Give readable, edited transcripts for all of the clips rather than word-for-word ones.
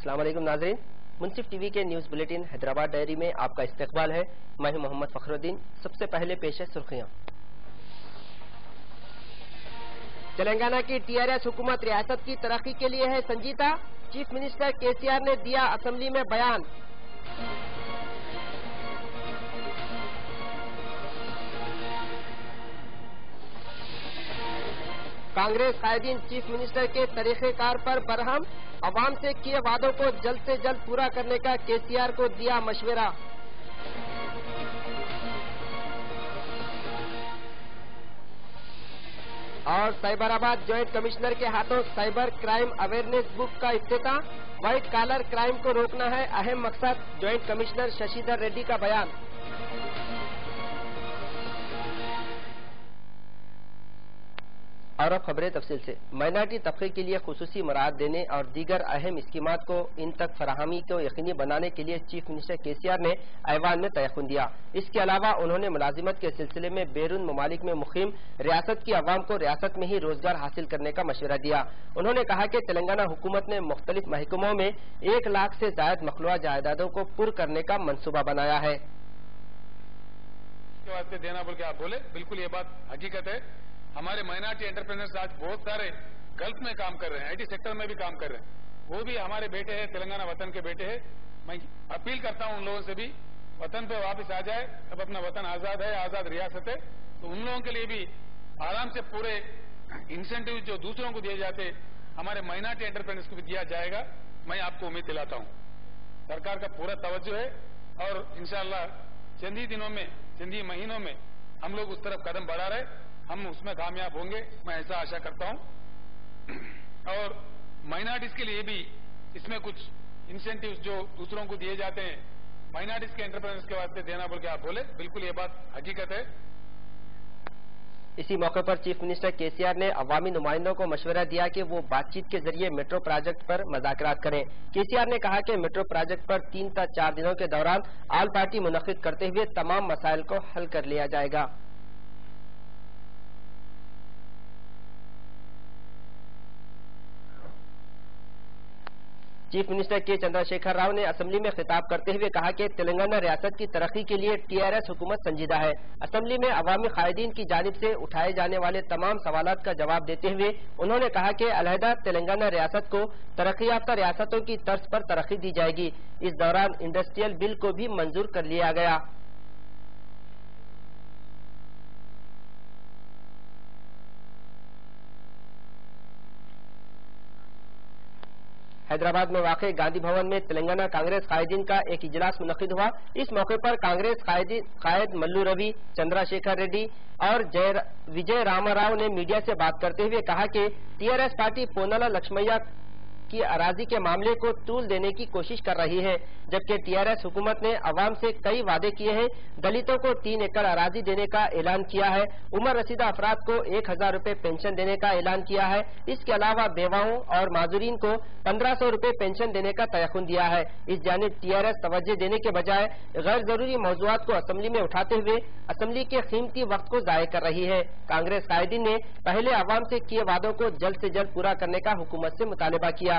अस्सलाम वालेकुम नाज़रीन, मुंसिफ टीवी के न्यूज़ बुलेटिन हैदराबाद डायरी में आपका इस्तकबाल है। मैं हूं मोहम्मद फखरुद्दीन। सबसे पहले पेश है सुर्खियां। तेलंगाना की टीआरएस हुकूमत रियासत की तरक्की के लिए है संजीदा। चीफ मिनिस्टर केसीआर ने दिया असेंबली में बयान। कांग्रेस कायदीन चीफ मिनिस्टर के तरीक़ेकार पर बरहम। अवाम से किए वादों को जल्द से जल्द पूरा करने का केसीआर को दिया मशवरा। और साइबराबाद ज्वाइंट कमिश्नर के हाथों साइबर क्राइम अवेयरनेस बुक का इफ्तिताह। व्हाइट कॉलर क्राइम को रोकना है अहम मकसद, ज्वाइंट कमिश्नर शशिधर रेड्डी का बयान। और अब खबरें तफसील से। माइनॉरिटी तबके के लिए खुसूसी मराहत देने और दीगर अहम स्कीमात को इन तक फराहमी को यकीनी बनाने के लिए चीफ मिनिस्टर केसीआर ने ऐवान में तयख्खुन दिया। इसके अलावा उन्होंने मुलाजिमत के सिलसिले में बैरून ममालिक में मुकीम रियासत की अवाम को रियासत में ही रोजगार हासिल करने का मशवरा दिया। उन्होंने कहा कि तेलंगाना हुकूमत ने मुख्तलिफ महकमों में 1 लाख से ज्यादा मखलूआ जायदादों को पुर करने का मंसूबा बनाया है। वास्ते देना बोल के आप बोले, बिल्कुल ये बात हकीकत है। हमारे माइनॉरिटी एंटरप्रेन्योर्स आज बहुत सारे गल्फ में काम कर रहे हैं, आईटी सेक्टर में भी काम कर रहे हैं। वो भी हमारे बेटे हैं, तेलंगाना वतन के बेटे हैं। मैं अपील करता हूं उन लोगों से भी वतन पे वापस आ जाए। अब अपना वतन आजाद है, आजाद रियासत है, तो उन लोगों के लिए भी आराम से पूरे इंसेंटिव जो दूसरों को दिए जाते हमारे माइनॉरिटी एंटरप्रेन्योर्स को भी दिया जाएगा। मैं आपको उम्मीद दिलाता हूं सरकार का पूरा तवज्जो है और इंशाअल्लाह चंद ही दिनों में, चंद ही महीनों में हम लोग उस तरफ कदम बढ़ा रहे, हम उसमें कामयाब होंगे, मैं ऐसा आशा करता हूं। और माइनॉरिटीज के लिए भी इसमें कुछ इंसेंटिव्स जो दूसरों को दिए जाते हैं माइनॉरिटीज के एंटरप्रेन्योर्स के वास्ते देना बोल के आप बोले, बिल्कुल ये बात हकीकत है। इसी मौके पर चीफ मिनिस्टर केसीआर ने अवामी नुमाइंदों को मशवरा दिया कि वो बातचीत के जरिए मेट्रो प्रोजेक्ट पर मुज़ाकरात करें। केसीआर ने कहा कि मेट्रो प्रोजेक्ट पर 3 से 4 दिनों के दौरान आल पार्टी मुनक़िद करते हुए तमाम मसाइल को हल कर लिया जाएगा। चीफ मिनिस्टर के चंद्रशेखर राव ने असेंबली में खिताब करते हुए कहा कि तेलंगाना रियासत की तरक्की के लिए टीआरएस हुकूमत संजीदा है। असेंबली में अवामी कायदीन की जानिब से उठाए जाने वाले तमाम सवालात का जवाब देते हुए उन्होंने कहा कि अलहदा तेलंगाना रियासत को तरक्की याफ्ता रियासतों की तर्ज पर तरक्की दी जाएगी। इस दौरान इंडस्ट्रियल बिल को भी मंजूर कर लिया गया। हैदराबाद में वाक़ गांधी भवन में तेलंगाना कांग्रेस कायदीन का एक इजलास मुनक़िद हुआ। इस मौके पर कांग्रेस कायद मल्लू रवि, चंद्रशेखर रेड्डी और विजय रामाराव ने मीडिया से बात करते हुए कहा कि टीआरएस पार्टी पोन्नाला लक्ष्मయ్య की अराजी के मामले को तूल देने की कोशिश कर रही है, जबकि टीआरएस हुकूमत ने अवाम से कई वादे किए हैं। दलितों को 3 एकड़ अराजी देने का ऐलान किया है। उम्र रसीदा अफराद को 1000 रुपए पेंशन देने का ऐलान किया है। इसके अलावा बेवाओं और माजूरीन को 1500 रुपए पेंशन देने का तयख्खुन दिया है। इस जानिब टीआरएस तवज्जो देने के बजाय गैर जरूरी मौज़ूआत को असेंबली में उठाते हुए असेंबली के कीमती वक्त को जाया कर रही है। कांग्रेस कायदीन ने पहले अवाम से किए वादों को जल्द से जल्द पूरा करने का हुकूमत से मुतालबा किया।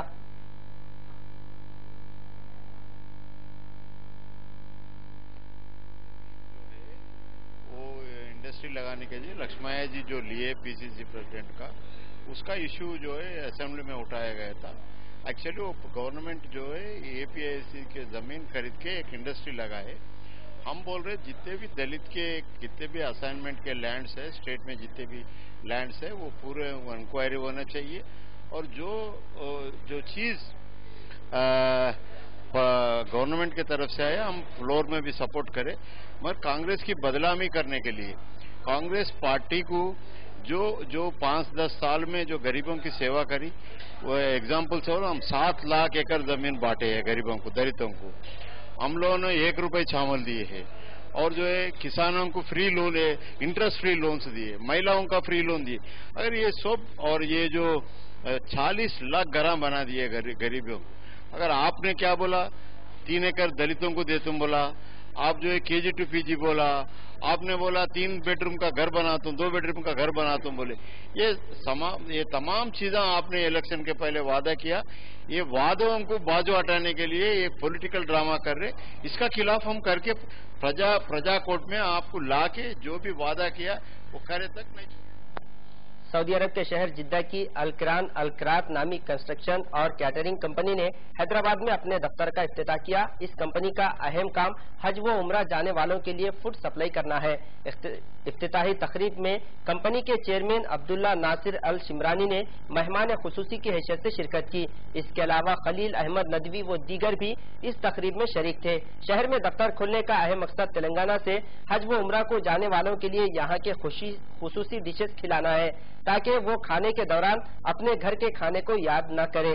लगाने के लिए लक्ष्मయ్య जी जो लिए पीसीसी प्रेसिडेंट का, उसका इशू जो है असेंबली में उठाया गया था। एक्चुअली वो गवर्नमेंट जो है एपीआईसी के जमीन खरीद के एक इंडस्ट्री लगाए। हम बोल रहे जितने भी दलित के कितने भी असाइनमेंट के लैंड्स है स्टेट में, जितने भी लैंड्स है वो पूरे इंक्वायरी होना चाहिए और जो चीज गवर्नमेंट की तरफ से आया हम फ्लोर में भी सपोर्ट करें। मगर कांग्रेस की बदनामी करने के लिए कांग्रेस पार्टी को जो 5-10 साल में जो गरीबों की सेवा करी वो एग्जाम्पल से, और हम 7 लाख एकड़ जमीन बांटे हैं गरीबों को, दलितों को। हम लोगों ने 1 रुपए छावल दिए है और जो है किसानों को फ्री लोन है, इंटरेस्ट फ्री लोन्स दिए, महिलाओं का फ्री लोन दिए। अगर ये सब और ये जो 40 लाख घर बना दिए गरीबों को, अगर आपने क्या बोला 3 एकड़ दलितों को दे तुम बोला, आप जो है KG to PG बोला, आपने बोला 3 बेडरूम का घर बनाता हूँ, 2 बेडरूम का घर बनाता हूँ बोले। ये तमाम चीजें आपने इलेक्शन के पहले वादा किया। ये वादों को बाजू हटाने के लिए ये पॉलिटिकल ड्रामा कर रहे, इसका खिलाफ हम करके प्रजा कोर्ट में आपको लाके जो भी वादा किया वो करे तक नहीं। सऊदी अरब के शहर जिद्दा की अलकरान अलकरात नामी कंस्ट्रक्शन और कैटरिंग कंपनी ने हैदराबाद में अपने दफ्तर का इफ्तिताह किया। इस कंपनी का अहम काम हज व उम्रा जाने वालों के लिए फूड सप्लाई करना है। इफ्तिताही तकरीब में कंपनी के chairman Abdullah Nasir Al Shimrani ने मेहमान खुसूसी की हैसियत से शिरकत की। इसके अलावा खलील अहमद नदवी व दीगर भी इस तकरीब में शरीक थे। शहर में दफ्तर खोलने का अहम मकसद तेलंगाना से हज व उम्रा को जाने वालों के लिए यहाँ के खुसूसी डिशेज खिलाना है, ताकि वो खाने के दौरान अपने घर के खाने को याद न करे।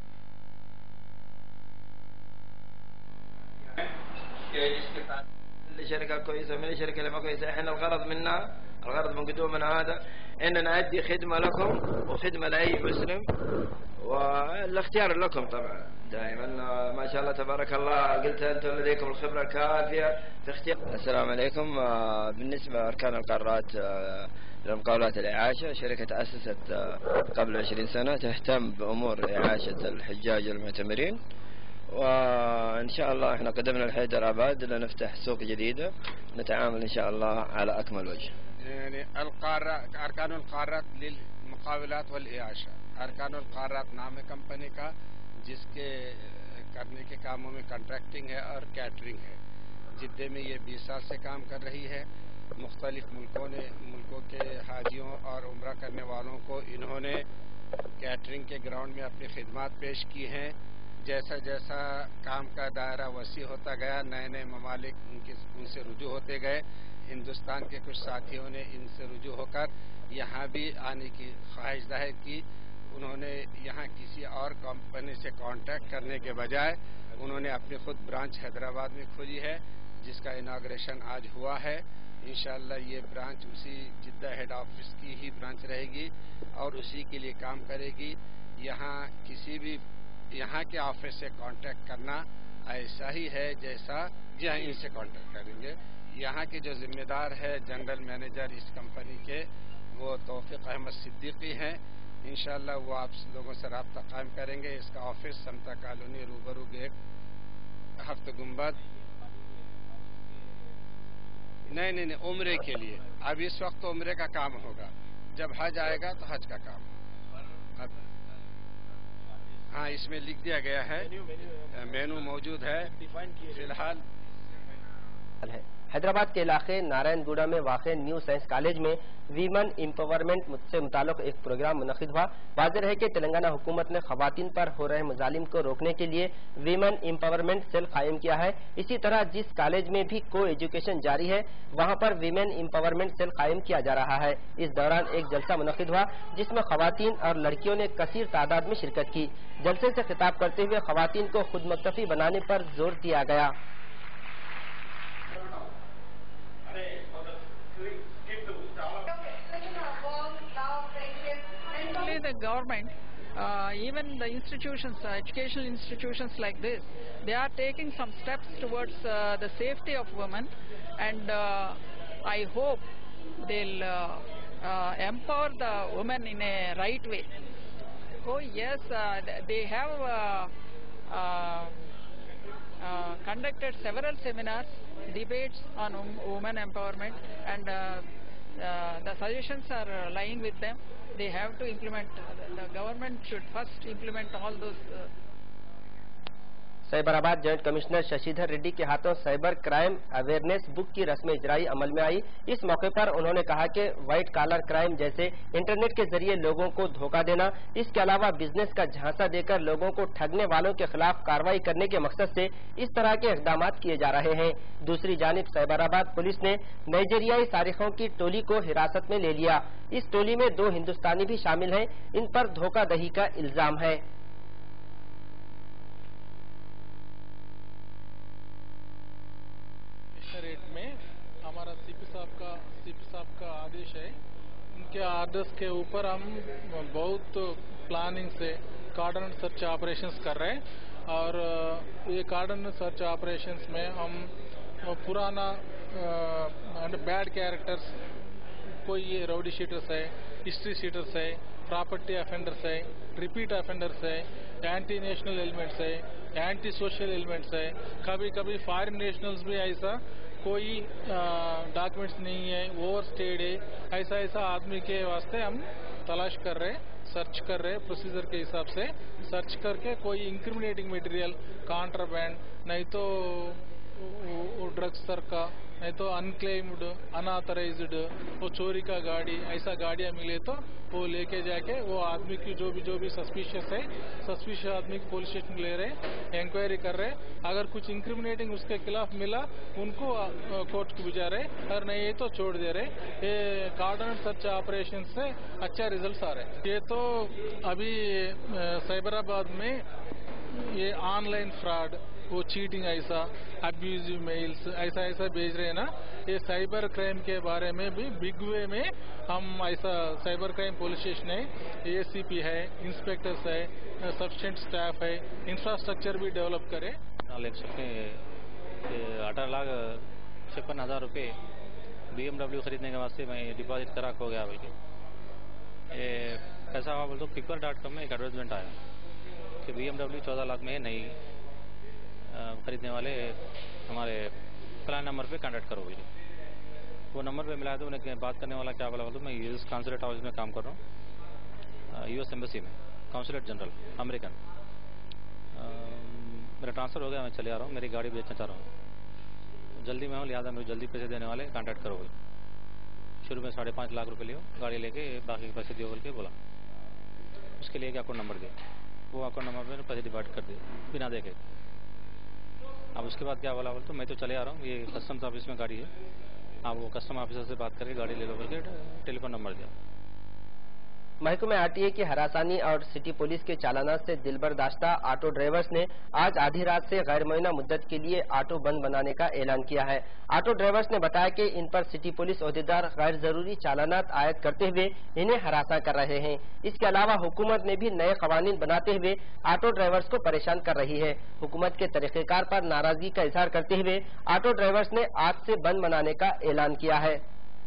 شركة كويسة من الشركة اللي ما كويسة. احنا الغرض من قدومنا هذا ان نأدي خدمة لكم وخدمة لأي مسلم، والاختيار لكم طبعا دائما. ما شاء الله تبارك الله، قلت انتم لديكم الخبرة الكافية في اختيار. السلام عليكم. بالنسبة لأركان القارات لمقاولات الإعاشة، شركة تأسست قبل 20 سنة تهتم بأمور إعاشة الحجاج المعتمرين، وإن شاء الله إحنا قدمنا لحيدرآباد لنفتح سوق جديدة نتعامل إن شاء الله على أكمل وجه. يعني أركان القارات للمقاولات والإعاشة، أركان القارات नाम है कंपनी का, जिसके करने के कामों में कॉन्ट्रैक्टिंग है और कैटरिंग है। जिद्दे में ये 20 साल से काम कर रही है। मुख्तलिफ मुल्कों के हाजियों और उम्रा करने वालों को इन्होंने कैटरिंग के ग्राउंड में अपनी खिदमत पेश की हैं। जैसा जैसा काम का दायरा वसी होता गया, नए नए ममालिक उनसे रुजू होते गए। हिंदुस्तान के कुछ साथियों ने इनसे रुजू होकर यहाँ भी आने की ख्वाहिश जाहिर की। उन्होंने यहाँ किसी और कंपनी से कांटेक्ट करने के बजाय उन्होंने अपनी खुद ब्रांच हैदराबाद में खोली है, जिसका इनाग्रेशन आज हुआ है। इंशाअल्लाह ये ब्रांच उसी जिद्दा हेड ऑफिस की ही ब्रांच रहेगी और उसी के लिए काम करेगी। यहाँ किसी भी यहाँ के ऑफिस से कांटेक्ट करना ऐसा ही है जैसा जहाँ इनसे कांटेक्ट करेंगे। यहाँ के जो जिम्मेदार है जनरल मैनेजर इस कंपनी के, वो तौफीक अहमद सिद्दीकी हैं। इंशाअल्लाह वो आप लोगों से राब्ता कायम करेंगे। इसका ऑफिस समता कॉलोनी रूबरू गेट हफ्त गुंबद। नहीं, उम्रे के लिए अब इस वक्त उम्रे का काम होगा, जब हज आएगा तो हज का काम। हाँ, इसमें लिख दिया गया है, मेनू मौजूद है फिलहाल। हैदराबाद के इलाके नारायणगुड़ा में वाक़े न्यू साइंस कॉलेज में वीमन एम्पावरमेंट से मुताल्लिक़ एक प्रोग्राम मुनक़िद हुआ। वाज़ेह है कि तेलंगाना हुकूमत ने ख़वातीन पर हो रहे मज़ालिम को रोकने के लिए वीमन एम्पावरमेंट सेल कायम किया है। इसी तरह जिस कॉलेज में भी को एजुकेशन जारी है, वहाँ पर वीमेन एम्पावरमेंट सेल कायम किया जा रहा है। इस दौरान एक जलसा मुनक़िद हुआ, जिसमें ख़वातीन और लड़कियों ने कसीर तादाद में शिरकत की। जलसे से खिताब करते हुए ख़वातीन को खुद मुक्तफ़ी बनाने पर जोर दिया गया। The government, even the institutions, educational institutions like this, they are taking some steps towards the safety of women, and I hope they'll empower the women in a right way. Oh yes, they have conducted several seminars, debates on women empowerment, and the suggestions are lying with them. They have to implement. The government should first implement all those. Cyberabad joint commissioner Shashidhar Reddy के हाथों cyber crime awareness book की रस्म इजराई अमल में आई। इस मौके पर उन्होंने कहा कि व्हाइट कॉलर क्राइम जैसे इंटरनेट के जरिए लोगों को धोखा देना, इसके अलावा बिजनेस का झांसा देकर लोगों को ठगने वालों के खिलाफ कार्रवाई करने के मकसद से इस तरह के इक़दाम किए जा रहे हैं। दूसरी जानिब साइबराबाद पुलिस ने नाइजीरियाई सारिकों की टोली को हिरासत में ले लिया। इस टोली में 2 हिंदुस्तानी भी शामिल हैं। इन पर धोखाधड़ी का इल्जाम है। रेट में हमारा सीपी साहब का आदेश है। उनके आदेश के ऊपर हम बहुत प्लानिंग से कार्डन सर्च ऑपरेशंस कर रहे हैं, और ये कार्डन सर्च ऑपरेशंस में हम पुराना बैड कैरेक्टर्स, कोई ये राउडी शीटर्स है, हिस्ट्री शीटर्स है, प्रॉपर्टी अफेंडर्स है, रिपीट अफेंडर्स है, एंटी नेशनल एलिमेंट्स है, एंटी सोशल एलिमेंट्स है, कभी कभी फॉरेन नेशनल्स भी ऐसा कोई डॉक्यूमेंट्स नहीं है, ओवर स्टेड है, ऐसा ऐसा आदमी के वास्ते हम तलाश कर रहे, सर्च कर रहे, प्रोसीजर के हिसाब से सर्च करके कोई इंक्रिमिनेटिंग मटेरियल, कॉन्ट्राबैंड, नहीं तो ड्रग्स सर का, नहीं तो अनक्लेम्ड, अनऑथराइज्ड, वो चोरी का गाड़ी, ऐसा गाड़ियां मिले तो वो लेके जाके वो आदमी की जो भी सस्पिशियस है, सस्पिशियस आदमी की पुलिस स्टेशन ले रहे, इंक्वायरी कर रहे, अगर कुछ इंक्रिमिनेटिंग उसके खिलाफ मिला उनको कोर्ट को भिजा रहे, और नहीं तो छोड़ दे रहे। ये कार्डन सर्च ऑपरेशन से अच्छा रिजल्ट आ रहे। ये तो अभी साइबराबाद में ये ऑनलाइन फ्रॉड, वो चीटिंग, ऐसा अब्यूजिव मेल्स ऐसा भेज रहे हैं ना, ये साइबर क्राइम के बारे में भी बिग वे में हम ऐसा साइबर क्राइम पुलिस स्टेशन है, एसीपी है, इंस्पेक्टर्स है, सफिशिएंट स्टाफ है, इंफ्रास्ट्रक्चर भी डेवलप करे। 18,56,000 रुपये BMW खरीदने के वास्ते मैं डिपॉजिट करा हो गया। बल्कि ये कैसा हुआ बोल तो Fiverr.com में एक एडवर्टाइजमेंट आया कि BMW 14 लाख में नहीं खरीदने वाले हमारे प्लान नंबर पे कांटेक्ट करो। बोलिए वो नंबर पे मिलाया तो उन्हें बात करने वाला क्या बोला, तो मैं यूएस कॉन्सुलेट हाउस में काम कर रहा हूँ, यूएस एम्बेसी में कॉन्सुलेट जनरल अमेरिकन। मेरा ट्रांसफ़र हो गया, मैं चले आ रहा हूँ, मेरी गाड़ी बेचना चाह रहा हूँ, जल्दी में हूँ, लिहाजा मुझे जल्दी पैसे देने वाले कांटेक्ट करो। बोले शुरू में 5.5 लाख रुपये लियो, गाड़ी लेके बाकी के पैसे दियो बोल के बोला। उसके लिए एक अकाउंट नंबर दिया, वो अकाउंट नंबर पर पैसे डिपॉजिट कर दिए बिना देखे। अब उसके बाद क्या बोला बोल तो मैं तो चले आ रहा हूँ, ये कस्टम्स ऑफिस में गाड़ी है, आप वो कस्टम ऑफिसर से बात करके गाड़ी ले लो बोल के टेलीफोन नंबर दिया। महकमे आरटीए की हरासानी और सिटी पुलिस के चालाना से दिलबरदाश्ता ऑटो ड्राइवर्स ने आज आधी रात से गैर मुअय्यना मुद्दत के लिए ऑटो बंद बनाने का ऐलान किया है। ऑटो ड्राइवर्स ने बताया कि इन पर सिटी पुलिस ओहदेदार गैर जरूरी चालानात आयद करते हुए इन्हें हरासा कर रहे हैं। इसके अलावा हुकूमत ने भी नए कवानीन बनाते हुए ऑटो ड्राइवर्स को परेशान कर रही है। हुकूमत के तरीक़ेकार पर नाराजगी का इजहार करते हुए ऑटो ड्राइवर्स ने आज से बंद बनाने का ऐलान किया है।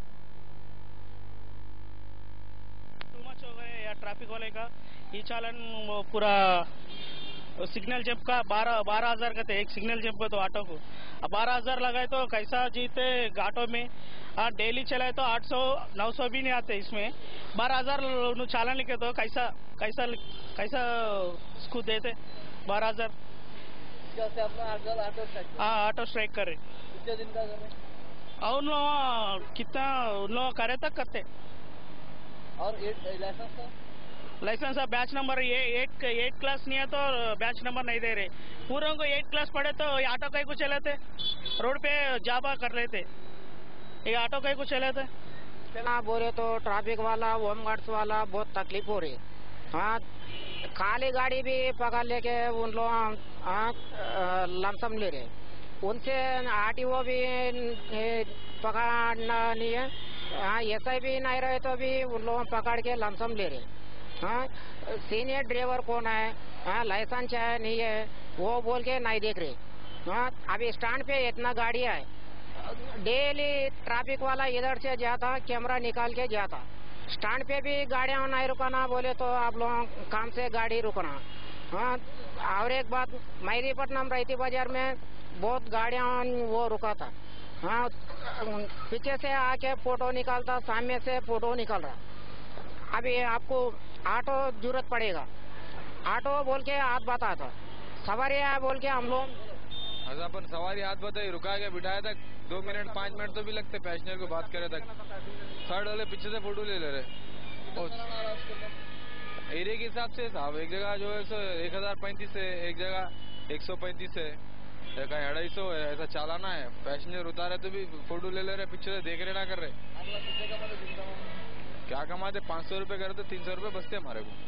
ट्रैफिक वाले का ये चालन पूरा सिग्नल जंप का 12,000 का थे, एक सिग्नल जंप का तो ऑटो को 12,000 लगाए तो कैसा जीते ऑटो में। डेली चलाए तो 800-900 भी नहीं आते, इसमें 12,000 चालन लिखे तो कैसा उसको देते 12,000। हाँ ऑटो स्ट्राइक करे कितने दिन का उन लोग कितना उन लोग करे तक करते। और लाइसेंस बैच नंबर 8 क्लास नहीं है तो बैच नंबर नहीं दे रहे। पूरों को 8 क्लास पढ़े तो ऑटो कहीं को चलाते, रोड पे जाबा कर लेते, ये ऑटो कहीं को चलाते। बोले तो ट्रैफिक वाला, होम गार्ड्स वाला बहुत तकलीफ हो रही। हाँ खाली गाड़ी भी पकड़ लेके उन लोग लमसम ले रहे, उनसे आरटीओ भी पकड़ना नहीं है। हाँ एसआई भी नहीं रहे तो भी उन लोगों पकड़ के लमसम ले रहे। हाँ सीनियर ड्राइवर कौन है, हाँ लाइसेंस है नहीं है वो बोल के नहीं देख रहे। हाँ अभी स्टैंड पे इतना गाड़ियाँ है, डेली ट्रैफिक वाला इधर से जाता कैमरा निकाल के जाता, स्टैंड पे भी गाड़ियाँ नहीं रुकाना बोले तो आप लोग काम से गाड़ी रुकना। हाँ और एक बात, मैरीपट्टनम रैती बाजार में बहुत गाड़ियाँ वो रुका था। हाँ पीछे से आके फोटो निकालता, सामने से फोटो निकल रहा। अभी आपको ऑटो जरूरत पड़ेगा, ऑटो बोल के हाथ बताता, सवारी है बोल के हम लोग अपन सवारी हाथ बताई रुका के बिठाया तक 2 मिनट 5 मिनट तो भी लगते पैसेंजर को बात करे तक। थर्ड वाले पीछे से फोटो ले रहे एरिया के हिसाब से साहब। एक जगह जो है 1035 है, एक जगह 135 है, कहीं 250 है, ऐसा चालाना है। पैसेंजर उतारे तो भी फोटो ले रहे, पीछे से देख रहे ना कर रहे। क्या कमाते 500 रुपए करे तो 300 रुपए बचते हमारे को।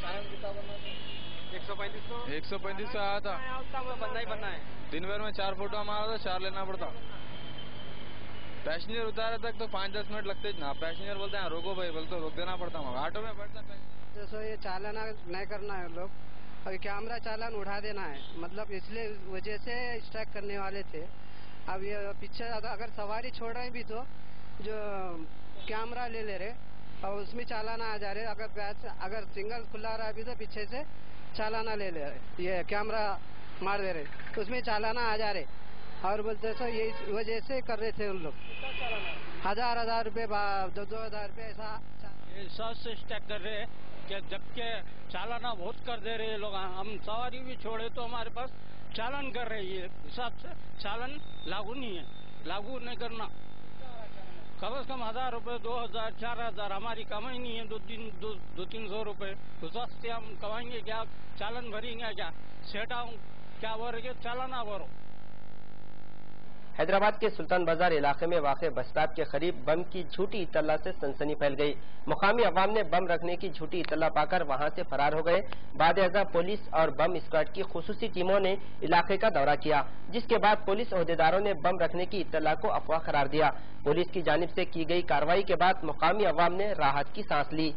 135 आया था, बनना ही बनना है। दिन भर में 4 फोटो हमारा तो 4 लेना पड़ता। पैसेंजर उतारे तक तो 5-10 मिनट लगते ना। पैसेंजर बोलते हैं रोको भाई, बोलते रोक देना पड़ता। ऑटो में बैठता जैसे ये चालाना नहीं करना है लोग, अभी कैमरा चालान उठा देना है, मतलब इसलिए वजह से स्ट्राइक करने वाले थे। अब ये पीछे अगर सवारी छोड़ रहे भी तो जो कैमरा ले रहे और उसमें चालाना आ जा रहे। अगर सिग्नल खुला रहा भी तो पीछे से चालाना ले रहे, ये कैमरा मार दे रहे, उसमें चालाना आ जा रहे। और बोलते सो ये वजह से कर रहे थे उन लोग। 1000 रुपये 2000 रुपये ऐसा हिसाब से स्टैक कर रहे हैं कि जबकि चालाना बहुत कर दे रहे हैं लोग। हम सवारी भी छोड़े तो हमारे पास चालान कर रहे हैं। हिसाब से चालान लागू नहीं है, लागू नहीं करना। कम से कम 1000 रुपये 2000 4000 हमारी कमाई नहीं है। 200-300 रुपये उस वास्ते हम कमाएंगे क्या? चालान भरेंगे क्या? सेटा क्या भरोगे? चालाना भरो। हैदराबाद के सुल्तान बाजार इलाके में वाक़ बस स्टॉप के करीब बम की झूठी इत्तला से सनसनी फैल गई। मुकामी अवाम ने बम रखने की झूठी इत्तला पाकर वहां से फरार हो गए। बाद-ए-अज़ा पुलिस और बम स्क्वाड की खुसूसी टीमों ने इलाके का दौरा किया, जिसके बाद पुलिस ओहदेदारों ने बम रखने की इत्तला को अफवाह करार दिया। पुलिस की जानिब से की गई कार्रवाई के बाद मुकामी अवाम ने राहत की सांस ली।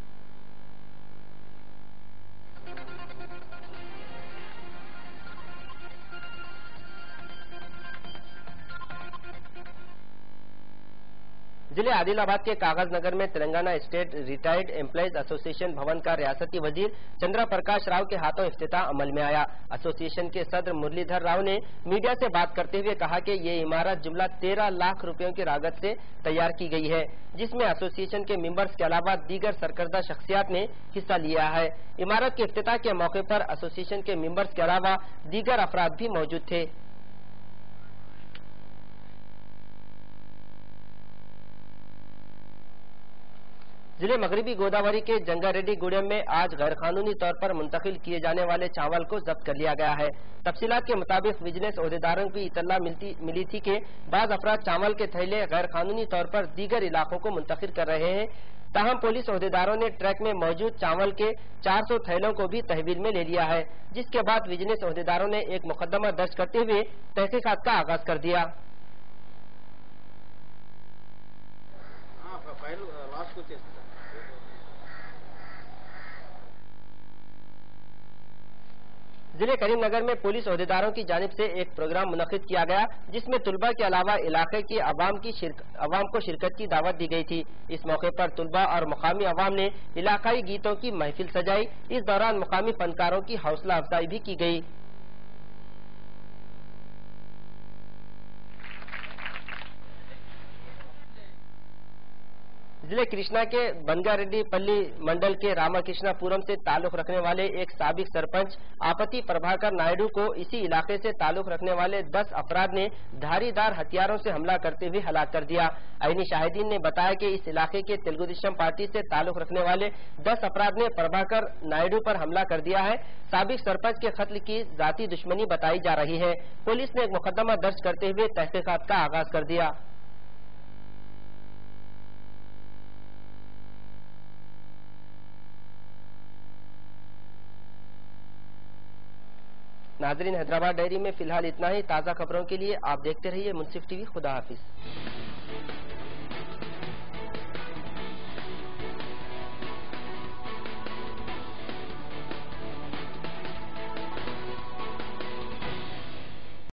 जिले आदिलाबाद के कागज नगर में Telangana state retired employees association भवन का रियासती वजीर चंद्रा प्रकाश राव के हाथों इफ्तिताह अमल में आया। एसोसिएशन के सदर मुरलीधर राव ने मीडिया से बात करते हुए कहा कि ये इमारत जुमला 13 लाख रुपयों की लागत से तैयार की गई है, जिसमें एसोसिएशन के मेंबर्स के अलावा दीगर सरकर्दा शख्सियात ने हिस्सा लिया है। इमारत के इफ्तिताह के मौके पर एसोसिएशन के मेंबर्स के अलावा दीगर अफराद भी मौजूद थे। जिले मगरबी गोदावरी के जंगारेड्डी गुड़ियम में आज गैरकानूनी तौर पर मुंतकिल किए जाने वाले चावल को जब्त कर लिया गया है। तफसीलात के मुताबिक विजिलेंस ओहदेदारों की इत्तला मिली थी कि बाज अफराद चावल के थैले गैरकानूनी तौर पर दीगर इलाकों को मुंतकिल कर रहे हैं। ताहम पुलिस ओहदेदारों ने ट्रक में मौजूद चावल के 400 थैलों को भी तहवील में ले लिया है, जिसके बाद विजिलेंस ओहदेदारों ने एक मुकदमा दर्ज करते हुए तहकीकात का आगाज कर दिया। जिले करीमनगर में पुलिस ओहदेदारों की जानिब से एक प्रोग्राम मुनक्किद किया गया, जिसमें तुलबा के अलावा इलाके की अवाम को शिरकत की दावत दी गई थी। इस मौके पर तुलबा और मुकामी अवाम ने इलाकाई गीतों की महफिल सजाई। इस दौरान मुकामी फनकारों की हौसला अफजाई भी की गई। जिले कृष्णा के बनगारेड्डी पल्ली मंडल के रामाकृष्णापुरम से ताल्लुक रखने वाले एक साबिक सरपंच आपति प्रभाकर नायडू को इसी इलाके से ताल्लुक रखने वाले 10 अफराद ने धारीदार हथियारों से हमला करते हुए हलाक कर दिया। आईनी शाहिदीन ने बताया कि इस इलाके के तेलुगुदेशम पार्टी से ताल्लुक रखने वाले 10 अफराद ने प्रभाकर नायडू पर हमला कर दिया है। साबिक सरपंच के कत्ल की जाती दुश्मनी बताई जा रही है। पुलिस ने एक मुकदमा दर्ज करते हुए तहकीकात का आगाज कर दिया। नाजरीन, हैदराबाद डायरी में फिलहाल इतना ही। ताज़ा खबरों के लिए आप देखते रहिए मुंसिफ टीवी। खुदा हाफिज।